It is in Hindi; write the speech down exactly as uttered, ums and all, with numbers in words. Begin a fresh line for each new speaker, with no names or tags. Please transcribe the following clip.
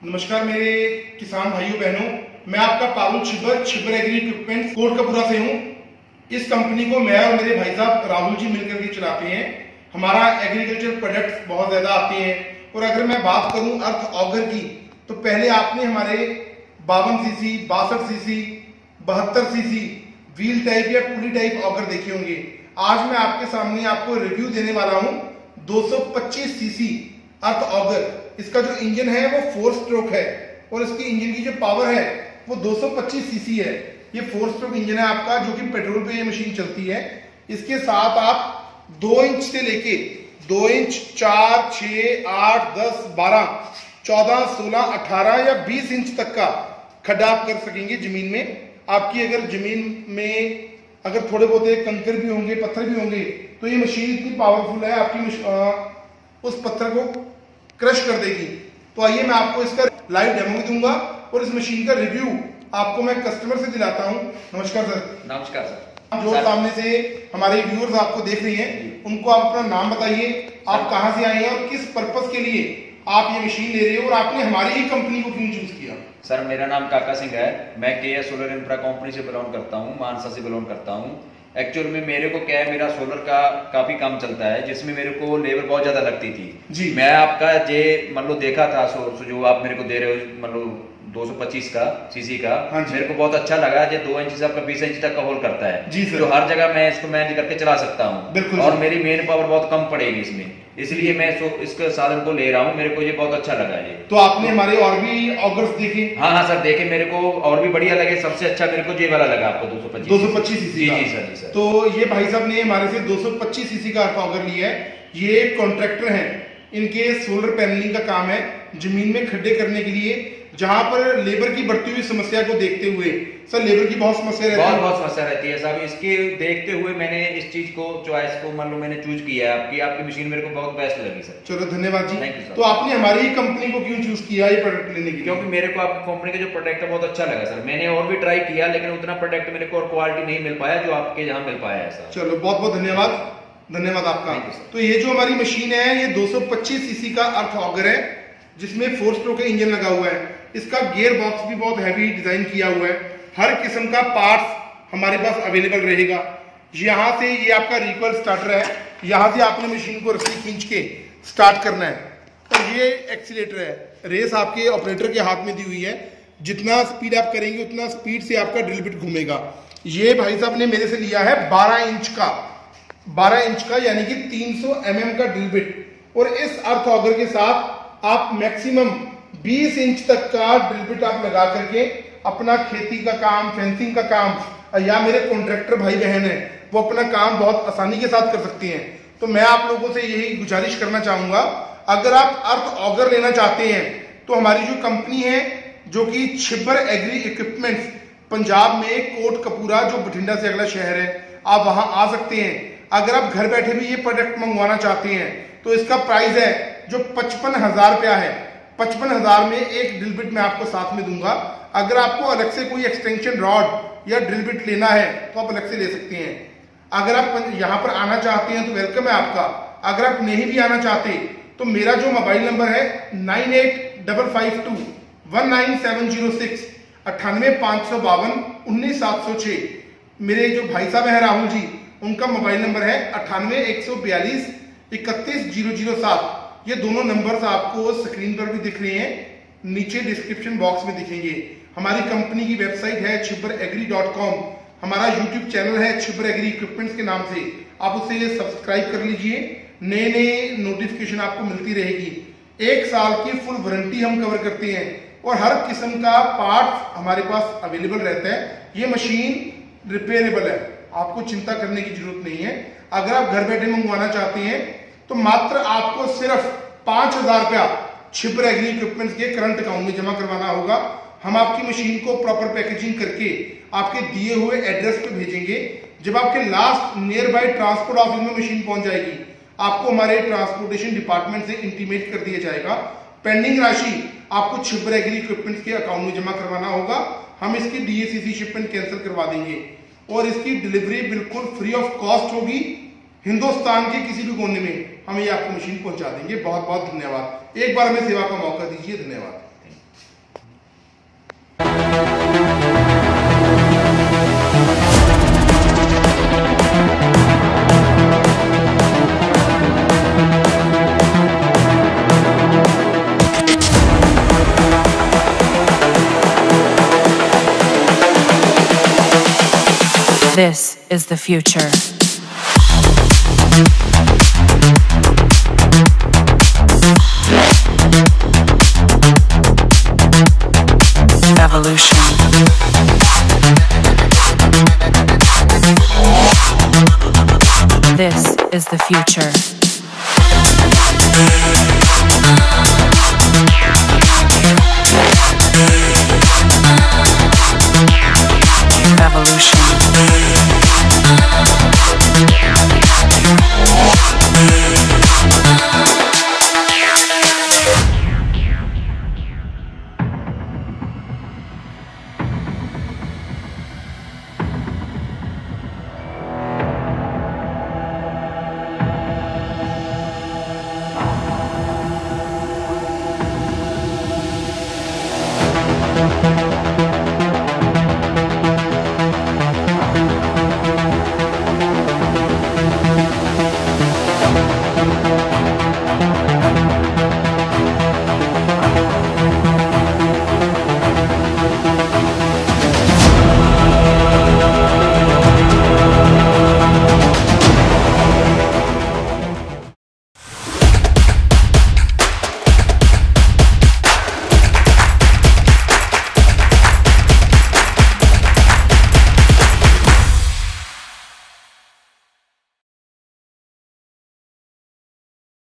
नमस्कार मेरे किसान भाइयों बहनों, मैं आपका पारुल छिब्बर छिब्बर एग्री इक्विपमेंट कोटकपुरा से हूँ। इस कंपनी को मैं और मेरे भाई साहब राहुल जी मिलकर के चलाते हैं। हमारा एग्रीकल्चर प्रोडक्ट्स बहुत ज्यादा आते हैं। और अगर मैं बात करूं अर्थ ऑगर की, तो पहले आपने हमारे बावन सीसी, बासठ सीसी, बहत्तर सीसी व्हील टाइप या पुली टाइप ऑगर देखे होंगे। आज मैं आपके सामने आपको रिव्यू देने वाला हूं दो सौ पच्चीस सीसी अर्थ ऑगर। इसका जो इंजन है वो फोर स्ट्रोक है और इसकी इंजन की जो पावर है वो दो सौ पच्चीस सीसी है। ये फोर स्ट्रोक इंजन है आपका, जो कि पेट्रोल पे ये मशीन चलती है। इसके साथ आप दो इंच से लेके दो इंच, चार, छह, आठ, दस, बारह, चौदह, सोलह, अठारह या बीस इंच तक का खड्डा आप कर सकेंगे जमीन में। आपकी अगर जमीन में अगर थोड़े बहुत कंकर भी होंगे, पत्थर भी होंगे, तो ये मशीन इतनी पावरफुल है आपकी आ, उस पत्थर को क्रश कर देगी। तो आइए मैं आपको इसका लाइव डेमो दूंगा और इस मशीन का रिव्यू आपको मैं कस्टमर से दिलाता हूं। नमस्कार सर।
नमस्कार सर।
जो सामने से हमारे व्यूअर्स आपको देख रही हैं, उनको आप अपना नाम बताइए, आप कहां से आए हैं और किस पर्पस के लिए आप ये मशीन ले रहे हो और आपने हमारी ही कंपनी को क्यों चूज किया।
सर मेरा नाम काका सिंह है। मैं K S solar infra company से बिलोंग करता हूँ, मानसा से बिलोंग करता हूँ। एक्चुअल में मेरे को क्या है, मेरा सोलर का काफी काम चलता है, जिसमें मेरे को लेबर बहुत ज्यादा लगती थी जी। मैं आपका जे मान लो देखा था, सो, सो जो आप मेरे को दे रहे हो मान लो दो सौ पच्चीस का सीसी का, हाँ मेरे को बहुत अच्छा लगा। जो दो इंच से आपका बीस इंच तक का होल करता है जी सर। जो हर जगह मैं इसको मैनेज करके चला सकता हूँ और मेरी मेन पावर बहुत कम पड़ेगी इसमें, इसलिए मैं इसके साधन को ले रहा हूँ। मेरे को ये बहुत अच्छा लगा ये।
तो आपने हमारे और भी ऑगर्स देखे?
हाँ हाँ सर देखे, मेरे को और भी बढ़िया लगे। सबसे अच्छा मेरे को ये वाला लगा आपको दो सौ पच्चीस
दो सौ पच्चीस सीसी।
जी जी सर जी सर।
तो ये भाई साहब ने हमारे से दो सौ पच्चीस सीसी का ऑगर लिया है। ये कॉन्ट्रैक्टर हैं, इनके सोलर पैनलिंग का काम है, जमीन में खड्डे करने के लिए, जहां पर लेबर की बढ़ती हुई समस्या को देखते हुए। सर लेबर की बहुत समस्या रहती है,
बहुत बहुत समस्या रहती है साहब। इसके देखते हुए मैंने इस चीज को चॉइस को मान लो मैंने चूज किया है। आपकी आपकी मशीन मेरे को बहुत बेस्ट लगी सर।
चलो धन्यवाद जी। तो आपने हमारी ही कंपनी को क्यों चूज किया ये प्रोडक्ट लेने के लिए?
क्योंकि मेरे को आपकी कंपनी का जो प्रोडक्ट है बहुत अच्छा लगा सर। मैंने और भी ट्राई किया, लेकिन उतना प्रोडक्ट मेरे को और क्वालिटी नहीं मिल पाया जो आपके यहाँ मिल पाया है सर।
चलो बहुत बहुत धन्यवाद, धन्यवाद आपका। तो ये जो हमारी मशीन है ये दो सौ पच्चीस सीसी का अर्थ ऑगर है, जिसमें फोर स्ट्रोक का इंजन लगा हुआ है। इसका गियर बॉक्स भी बहुत हैवी डिजाइन किया हुआ है। हर किस्म का पार्ट्स हमारे पास अवेलेबल रहेगा। यहाँ से ये आपका रिकॉइल स्टार्टर है, यहाँ से आपने मशीन को रस्सी खींच के स्टार्ट करना है। और ये एक्सीलेटर है, रेस आपके ऑपरेटर के हाथ में दी हुई है। जितना स्पीड आप करेंगे उतना स्पीड से आपका ड्रिल बिट घूमेगा। ये भाई साहब ने मेरे से लिया है बारह इंच का, बारह इंच का यानी कि तीन सौ एम एम का ड्रिल बिट। और इस अर्थ ऑगर के साथ आप मैक्सिमम बीस इंच तक का ड्रिल बिट आप लगा करके अपना खेती का काम, फेंसिंग का काम, या मेरे कॉन्ट्रैक्टर भाई बहन है वो अपना काम बहुत आसानी के साथ कर सकते हैं। तो मैं आप लोगों से यही गुजारिश करना चाहूंगा, अगर आप अर्थ ऑगर लेना चाहते हैं तो हमारी जो कंपनी है जो कि छिब्बर एग्री इक्विपमेंट्स, पंजाब में कोटकपुरा जो बठिंडा से अगला शहर है, आप वहां आ सकते हैं। अगर आप घर बैठे भी ये प्रोडक्ट मंगवाना चाहते हैं तो इसका प्राइस है जो पचपन हजार रुपया है। पचपन हजार में एक ड्रिल बिट मैं आपको साथ में दूंगा। अगर आपको अलग से कोई एक्सटेंशन रॉड या ड्रिल बिट लेना है तो आप अलग से ले सकते हैं। अगर आप यहाँ पर आना चाहते हैं तो वेलकम है आपका। अगर आप नहीं भी आना चाहते तो मेरा जो मोबाइल नंबर है nine eight double five two one nine seven zero six अट्ठानवे पांच सौ बावन उन्नीस सात सौ छह, मेरे जो भाई साहब है राहुल जी, उनका मोबाइल नंबर है अट्ठानवे एक सौ बयालीस इकतीस जीरो जीरो सात। ये दोनों नंबर्स आपको स्क्रीन पर भी दिख रहे हैं, नीचे डिस्क्रिप्शन बॉक्स में दिखेंगे। हमारी कंपनी की वेबसाइट है छिब्बर एग्री डॉट कॉम। हमारा यूट्यूब चैनल है छिब्बर एग्री इक्विपमेंट्स के नाम से, आप उसे सब्सक्राइब कर लीजिए। नए नए नोटिफिकेशन आपको मिलती रहेगी। एक साल की फुल वारंटी हम कवर करते हैं और हर किस्म का पार्ट हमारे पास अवेलेबल रहता है। ये मशीन रिपेयरेबल है, आपको चिंता करने की जरूरत नहीं है। अगर आप घर बैठे मंगवाना चाहते हैं तो मात्र आपको सिर्फ पांच हजार रुपया छिब्बर एग्री इक्विपमेंट्स के करंट अकाउंट में जमा करवाना होगा। हम आपकी मशीन को प्रॉपर पैकेजिंग करके आपके दिए हुए एड्रेस पे भेजेंगे। जब आपके last near by transport office में मशीन पहुंच जाएगी, आपको हमारे ट्रांसपोर्टेशन डिपार्टमेंट से इंटीमेट कर दिया जाएगा। पेंडिंग राशि आपको छिब्बर एग्री इक्विपमेंट्स के अकाउंट में जमा करवाना होगा। हम इसकी डीएसीसी शिपमेंट कैंसिल करवा देंगे और इसकी डिलीवरी बिल्कुल फ्री ऑफ कॉस्ट होगी। हिंदुस्तान के किसी भी कोने में हम ये आपको मशीन पहुंचा देंगे। बहुत बहुत धन्यवाद। एक बार हमें सेवा का मौका दीजिए। धन्यवाद।
This is the future. Evolution. This is the future.